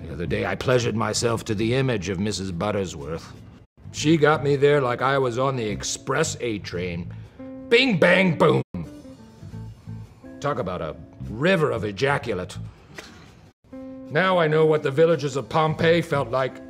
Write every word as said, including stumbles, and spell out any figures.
The other day I pleasured myself to the image of Missus Butterworth. She got me there like I was on the Express A train. Bing, bang, boom. Talk about a river of ejaculate. Now I know what the villagers of Pompeii felt like.